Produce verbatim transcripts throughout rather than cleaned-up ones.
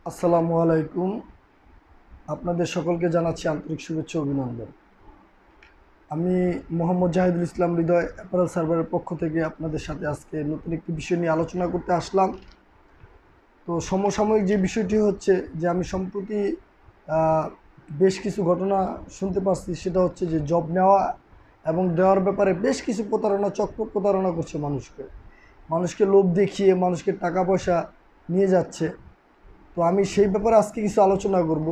আসসালামু আলাইকুম। আপনাদের সকলকে জানাচ্ছি আন্তরিক শুভেচ্ছা ও অভিনন্দন। আমি মোহাম্মদ জাহিদুল ইসলাম হৃদয় অ্যাপারেল সার্ভারের পক্ষ থেকে আপনাদের সাথে আজকে নতুন একটি বিষয় নিয়ে আলোচনা করতে আসলাম। তো সমসাময়িক যে বিষয়টি হচ্ছে যে আমি সম্প্রতি বেশ কিছু ঘটনা শুনতে পাচ্ছি, সেটা হচ্ছে যে জব নেওয়া এবং দেওয়ার ব্যাপারে বেশ কিছু প্রতারণা চক্র প্রতারণা করছে মানুষকে মানুষকে লোভ দেখিয়ে মানুষকে টাকা পয়সা নিয়ে যাচ্ছে। তো আমি সেই ব্যাপারে আজকে কিছু আলোচনা করব।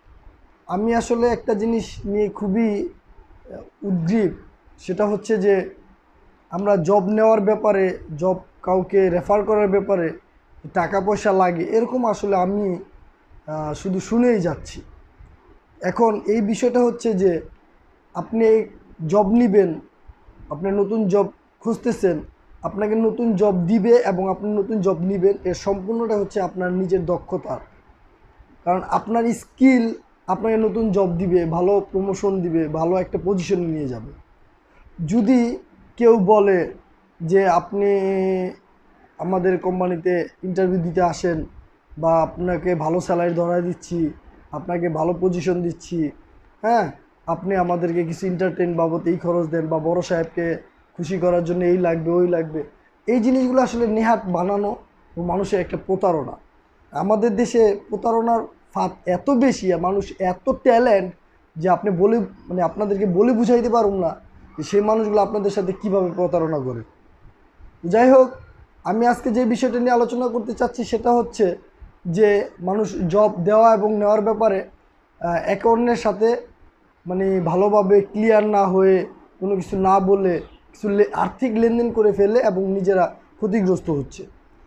আমি আসলে একটা জিনিস নিয়ে খুবই উদ্গ্রীব, সেটা হচ্ছে যে আমরা জব নেওয়ার ব্যাপারে, জব কাউকে রেফার করার ব্যাপারে টাকা পয়সা লাগে এরকম আসলে আমি শুধু শুনেই যাচ্ছি। এখন এই বিষয়টা হচ্ছে যে আপনি জব নেবেন, আপনি নতুন জব খুঁজতেছেন, আপনাকে নতুন জব দিবে এবং আপনি নতুন জব নেবেন, এর সম্পূর্ণটা হচ্ছে আপনার নিজের দক্ষতা। কারণ আপনার স্কিল আপনাকে নতুন জব দিবে, ভালো প্রমোশন দিবে, ভালো একটা পজিশনে নিয়ে যাবে। যদি কেউ বলে যে আপনি আমাদের কোম্পানিতে ইন্টারভিউ দিতে আসেন বা আপনাকে ভালো স্যালারি ধরা দিচ্ছি, আপনাকে ভালো পজিশন দিচ্ছি, হ্যাঁ আপনি আমাদেরকে কিছু এন্টারটেইন বাবদ এই খরচ দেন বা বড় সাহেবকে খুশি করার জন্য এই লাগবে ওই লাগবে, এই জিনিসগুলো আসলে নেহাত বানানো ও মানুষের একটা প্রতারণা। আমাদের দেশে প্রতারণার ফাঁদ এত বেশি আর মানুষ এত ট্যালেন্ট যে আপনি বলে মানে আপনাদেরকে বলে বুঝাইতে পারুন না যে সেই মানুষগুলো আপনাদের সাথে কীভাবে প্রতারণা করে। যাই হোক, আমি আজকে যে বিষয়টা নিয়ে আলোচনা করতে চাচ্ছি সেটা হচ্ছে যে মানুষ জব দেওয়া এবং নেওয়ার ব্যাপারে একে অন্যের সাথে মানে ভালোভাবে ক্লিয়ার না হয়ে কোনো কিছু না বলে কিছু আর্থিক লেনদেন করে ফেলে এবং নিজেরা ক্ষতিগ্রস্ত হচ্ছে।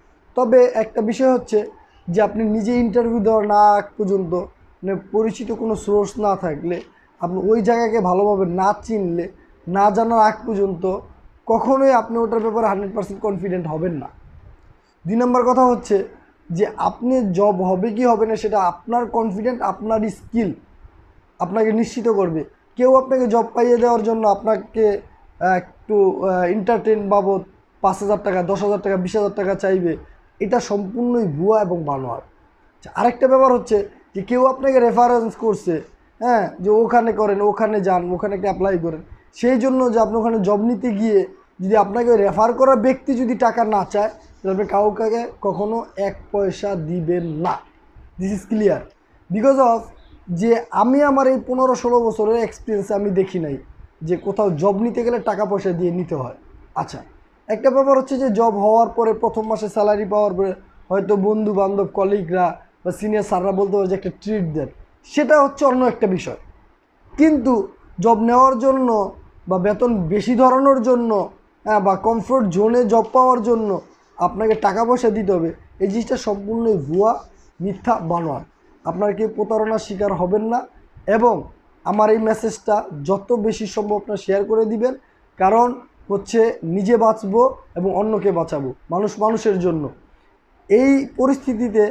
তবে একটা বিষয় হচ্ছে যে আপনি নিজে ইন্টারভিউ দেওয়ার না আগ পর্যন্ত মানে পরিচিত কোনো সোর্স না থাকলে, আপনি ওই জায়গাকে ভালোভাবে না চিনলে, না জানার আগ পর্যন্ত কখনোই আপনি ওটার ব্যাপারে হান্ড্রেড পার্সেন্ট কনফিডেন্ট হবেন না। দুই নম্বর কথা হচ্ছে যে আপনি জব হবে কি হবে না সেটা আপনার কনফিডেন্ট, আপনার স্কিল আপনাকে নিশ্চিত করবে। কেউ আপনাকে জব পাইয়ে দেওয়ার জন্য আপনাকে একটু এন্টারটেইন বাবদ পাঁচ হাজার টাকা, দশ হাজার টাকা, বিশ হাজার টাকা চাইবে, এটা সম্পূর্ণই ভুয়া এবং বানোয়ার। আরেকটা ব্যাপার হচ্ছে যে কেউ আপনাকে রেফারেন্স করছে, হ্যাঁ যে ওখানে করেন, ওখানে যান, ওখানে একটা অ্যাপ্লাই করেন, সেই জন্য যে আপনি ওখানে জব নিতে গিয়ে যদি আপনাকে রেফার করা ব্যক্তি যদি টাকা না চায় তাহলে আপনি কাউকে কখনো এক পয়সা দিবেন না। This is clear. Because of যে আমি আমার এই পনেরো ষোলো বছরের এক্সপিরিয়েন্সে আমি দেখি নাই যে কোথাও জব নিতে গেলে টাকা পয়সা দিয়ে নিতে হয়। আচ্ছা, একটা ব্যাপার হচ্ছে যে জব হওয়ার পরে প্রথম মাসে স্যালারি পাওয়ার পরে হয়তো বন্ধু বান্ধব কলিগরা বা সিনিয়র স্যাররা বলতে পারে যে একটা ট্রিট দেন, সেটা হচ্ছে অন্য একটা বিষয়। কিন্তু জব নেওয়ার জন্য বা বেতন বেশি ধরানোর জন্য, হ্যাঁ বা কমফোর্ট জোনে জব পাওয়ার জন্য আপনাকে টাকা পয়সা দিতে হবে, এই জিনিসটা সম্পূর্ণই ভুয়া, মিথ্যা, বানোয়ার। আপনার কেউ প্রতারণার শিকার হবেন না এবং আমার এই মেসেজটা যত বেশি সম্ভব আপনার শেয়ার করে দিবেন। কারণ হচ্ছে নিজে বাঁচবো এবং অন্যকে বাঁচাবো, মানুষ মানুষের জন্য। এই পরিস্থিতিতে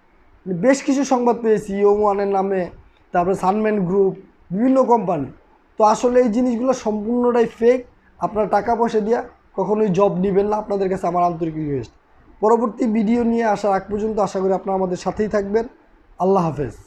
বেশ কিছু সংবাদ পেয়েছি ইয়ং ওয়ানের নামে, তারপরে সানম্যান গ্রুপ, বিভিন্ন কোম্পানি। তো আসলে এই জিনিসগুলো সম্পূর্ণটাই ফেক। আপনারা টাকা পয়সা দিয়ে কখনোই জব নেবেন না, আপনাদের কাছে আমার আন্তরিক রিকোয়েস্ট। পরবর্তী ভিডিও নিয়ে আসার আগ পর্যন্ত আশা করি আপনারা আমাদের সাথেই থাকবেন। আল্লাহ হাফেজ।